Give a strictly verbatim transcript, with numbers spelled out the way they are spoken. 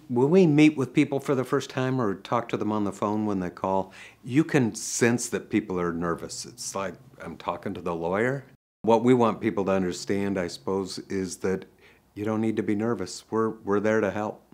When we meet with people for the first time or talk to them on the phone when they call, you can sense that people are nervous. It's like I'm talking to the lawyer. What we want people to understand, I suppose, is that you don't need to be nervous. We're, we're there to help.